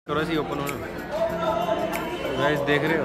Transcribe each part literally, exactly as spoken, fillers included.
थोड़ा सी ओपन होना गाइस, देख रहे हो।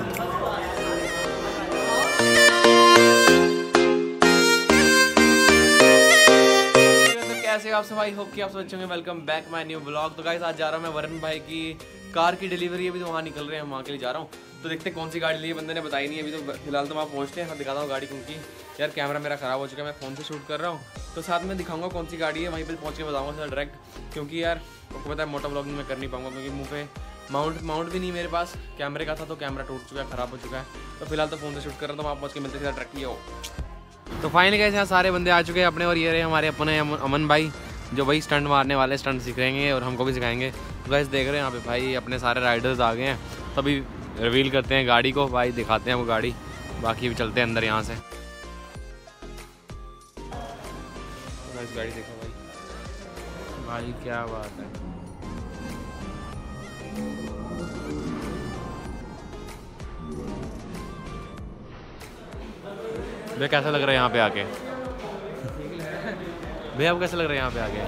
तो कैसे आप सब, आई होप कि आप सब अच्छे होंगे। Welcome back my new blog. तो गाइस आज जा रहा हूँ मैं वरुण भाई की कार की डिलीवरी, अभी तो वहाँ निकल रहे हैं, वहाँ के लिए जा रहा हूँ। तो देखते हैं कौन सी गाड़ी ली है, बंदे ने बताई नहीं अभी। तो फिलहाल तो वहाँ पहुँचते हैं, दिखाता हूँ गाड़ी, क्योंकि यार कैमरा मेरा ख़राब हो चुका है, मैं फ़ोन से शूट कर रहा हूँ। तो साथ में दिखाऊंगा कौन सी गाड़ी है, वहीं पर पहुँच के बताऊँगा सर डायरेक्ट, क्योंकि यार आपको पता है मोटा ब्लॉगिंग मैं कर नहीं पाऊँगा, क्योंकि मुँह पे माउंट माउंट भी नहीं मेरे पास कैमरे का था, तो कैमरा टूट चुका है, ख़राब हो चुका है। तो फिलहाल तो फ़ोन से शूट कर रहा हूँ, तो वहाँ पहुँच के मिलते हैं डायरेक्टली हो। तो फाइनली गाइस यहाँ सारे बंदे आ चुके हैं अपने, और ये रहे हमारे अपने अमन भाई, जो भाई स्टंट मारने वाले, स्टंट सिखाएंगे और हमको भी सिखाएंगे। तो गाइस देख रहे हैं यहाँ पे भाई अपने सारे राइडर्स आ गए हैं। तो अभी रिवील करते हैं गाड़ी को, भाई दिखाते हैं वो गाड़ी, बाकी भी चलते हैं अंदर यहाँ से। गाइस गाड़ी देखो भाई, भाई क्या बात है। भैया कैसा लग रहा है यहाँ पे आके? भैया आपको कैसा लग रहा है यहाँ पे आके?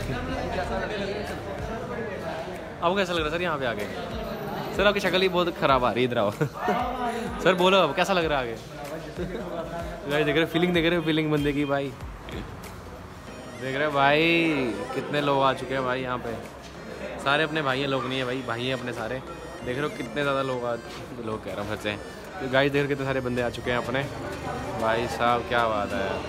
आपको कैसा लग रहा है सर यहाँ पे आके? सर आपकी शक्ल ही बहुत ख़राब आ रही है, इधर आओ। सर बोलो अब कैसा लग रहा है आगे? भाई देख रहे हो फीलिंग, देख रहे हो फीलिंग बंदे की भाई, देख रहे हो भाई कितने लोग आ चुके हैं भाई यहाँ पे। सारे अपने भाई हैं, लोग नहीं है भाई, भाई हैं अपने सारे। देख रहे हो कितने ज़्यादा लोग आ लोग कह रहा हूँ सच्चे। तो गाइस देख रहे कितने सारे बंदे आ चुके हैं अपने, भाई साहब क्या बात है यार।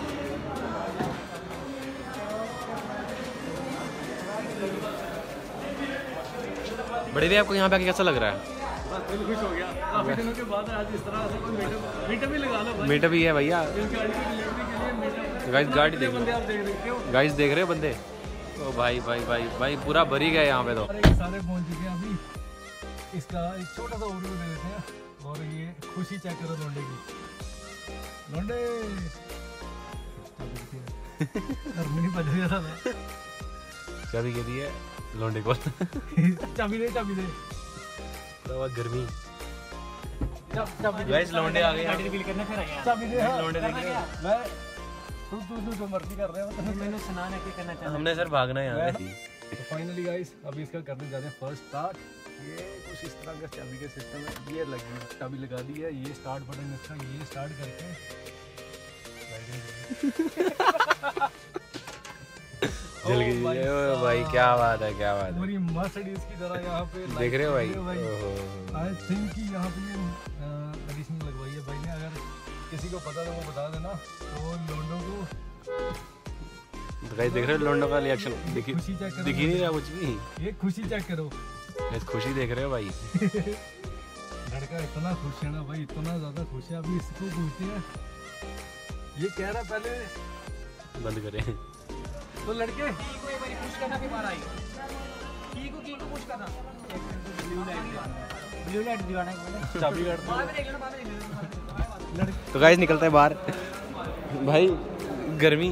बड़े भैया आपको यहाँ पे आके कैसा लग रहा है? दिल खुश हो गया काफी दिनों के बाद, आज इस तरह से कोई मीटअप मीटअप भी लगा लो भाई। मीटअप भी है भैया, इस गाड़ी की डिलीवरी के लिए मीटअप। गाइस गाड़ी देख बंदे आप देख सकते हो, गाइस देख रहे हो बंदे। ओ भाई भाई भाई भाई पूरा भर ही गया यहाँ पे। तो सारे पहुंच चुके हैं अभी। इसका एक छोटा सा ओवरव्यू दे देते हैं। और ये खुशी चेक करो लोंडे की, लोंडे घर में नहीं बज गया था। चाबी के दी है लोंडे को। चाबी दे चाबी दे गर्मी। चाबी गाइस लोंडे आ गए, गाड़ी रिवील करने फिर आए। चाबी दे लोंडे देख रहे हो? मैं तू तू तू जो मर्जी कर रहे हो, मैंने सुना है कि करना चाहता हूं। हमने सर भागना है यहाँ पे। तो फाइनली गाइस अभी इसका करने जा रहे हैं फर्स्ट स्टार्ट। ये कुछ इस तरह का चाबी का सिस्टम है, ये लगी चाबी लगा दी है, ये स्टार्ट बटन इसका, ये स्टार्ट करके जल गई भाई, क्या बात है क्या बात है। पूरी मर्सिडीज की तरह यहाँ पे देख रहे हो भाई? आई थिंक कि यहाँ पे एडिशनल लगवाई है भाई ने। अगर किसी को पता तो वो बता देना। तो लोंडो को तो गाइस देख रहे हो लोंडो का रिएक्शन, दिख दिख ही नहीं रहा कुछ भी। ये खुशी चेक करो, खुशी देख रहे हो भाई। लड़का इतना खुश है ना भाई, इतना ज्यादा खुश है। अभी इसको पूछते हैं, ये कह रहा पहले बंद करें तो लड़के को एक बार पुश करना, फिर बाहर आई की को की को पुश करना। ब्लू लाइट ब्लू लाइट दिवाना है, चाबी काट दो। बाद में देख लेना, बाद में देख लेना। तो गाइस निकलता है बाहर भाई, गर्मी।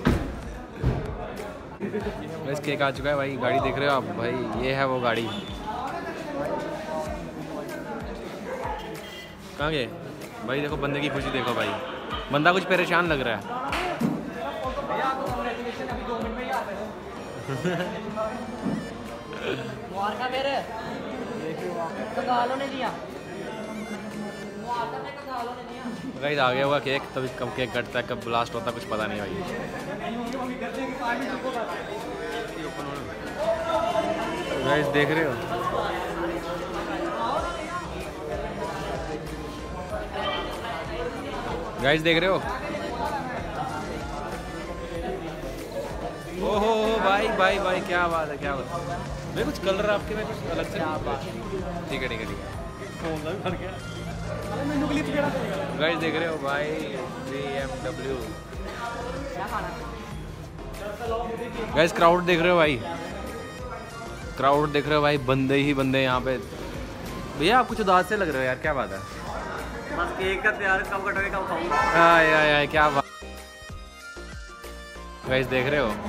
बस केक आ चुका है भाई, गाड़ी देख रहे हो आप भाई, ये है वो गाड़ी। कहाँ गए भाई? देखो बंदे की खुशी देखो भाई, बंदा कुछ परेशान लग रहा है। गाइस आ गया होगा केक, तभी कब केक कटता है, कब ब्लास्ट होता है कुछ पता नहीं भाई। गाइस देख रहे हो? गाइस देख रहे हो? ओहो भाई भाई भाई क्या बात है क्या बात है भाई। कुछ कलर आपके में कुछ अलग से। ठीक है ठीक है ठीक है। गाइस देख रहे हो भाई B M W. Guys crowd देख रहे हो भाई, क्राउड देख रहे हो भाई, बंदे ही बंदे यहाँ पे। भैया आप कुछ उदास से लग रहे हो यार, क्या बात है? बस केक का तैयार, कब कटोगे कब खाऊंगा। हाँ यार यार क्या बात। गाइस देख रहे हो?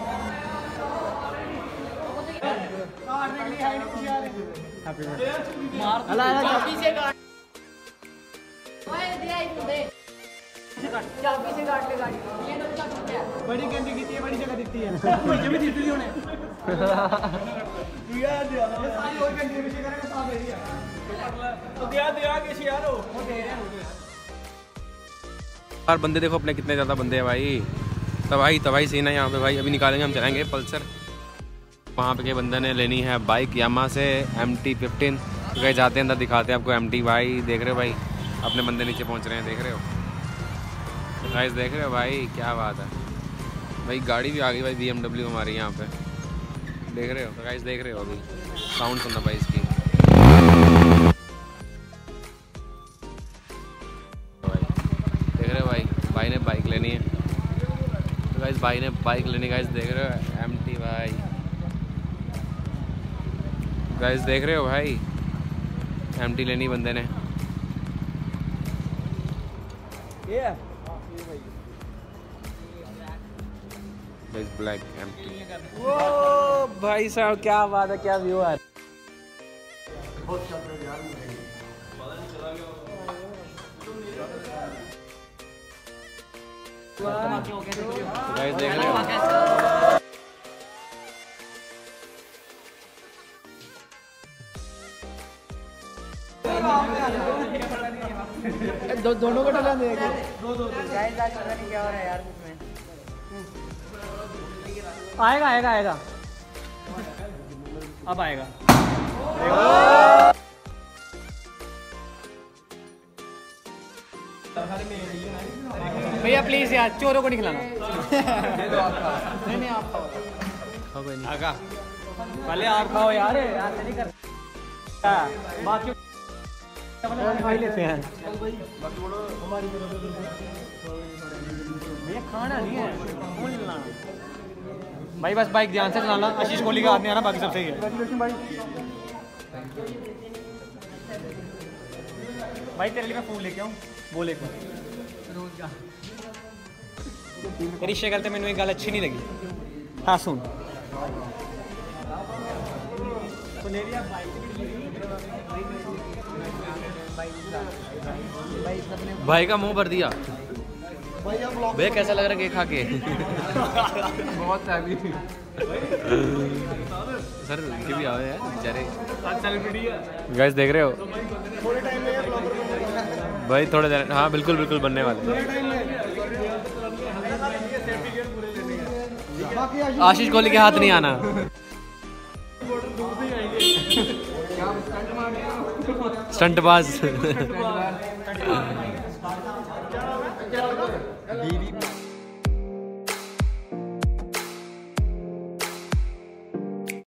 हैप्पी बर्थडे मार चाबी से काट, ओए दे आई दे चाबी से काट ले गाड़ी। ये तो क्या बड़ी गंदी की थी, बड़ी जगह दिखती है। मुझे भी दिखती थी उन्हें। यार बंदे देखो अपने कितने ज़्यादा बंदे हैं भाई। तबाही तबाही सीन है यहाँ पे भाई। अभी निकालेंगे, हम चलाएंगे पल्सर। वहाँ पे के बंदे ने लेनी है बाइक यामा से एम टी फिफ्टीन। तो गए जाते हैं अंदर, दिखाते हैं आपको एम टी। भाई देख रहे हो भाई, अपने बंदे नीचे पहुँच रहे हैं, देख रहे हो गाइस, देख रहे हो भाई, क्या बात है भाई। गाड़ी भी आ गई भाई बी एम डब्ल्यू हमारी यहाँ पे, देख रहे हो। तो गाइस देख रहे हो, अभी साउंड सुनना भाई इसकी। भाई देख रहे हो भाई, भाई ने बाइक लेनी है। तो गाइस भाई ने बाइक लेनी, गाइस देख रहे हो एम टी भाई। गाइस देख रहे हो भाई, एम टी लेनी बंदे ने। Black M T. ओ भाई साहब, क्या बात है, क्या व्यू है। गाइस देख रहे हो, दो दोनों को डला देंगे। दो दो गाइस आज पता नहीं क्या हो रहा है यार इसमें। आएगा आएगा आएगा अब आएगा। भैया प्लीज यार, चोरों को नहीं खिलाना। नहीं नहीं आप खाओ। आगा पहले आप खाओ यार, ऐसे नहीं कर। बाकी खा लेते हैं भैया, खाना नहीं है भाई, बस बाइक ध्यान से चलाना। आशीष कोहली का हाथ नहीं आना, बाकी सब सही है भाई। तेरे लिए मैं फूल लेके आऊँ, बोल एक बार। रोज का तेरी शक्ल तो मैंने एक गल अच्छी नहीं लगी। हाँ सुन, तो ले लिया भाई का मुंह भर दिया भैया। कैसा लग रहा है केक खा के? बहुत हैवी सर उनके भी आए हैं बेचारे। सेलिब्रिटी है गाइस देख रहे हो थोड़े टाइम में भाई, थोड़े देर। हाँ बिल्कुल बिल्कुल बनने वाले। आशीष कोहली के हाथ नहीं आना। स्टंटबाज।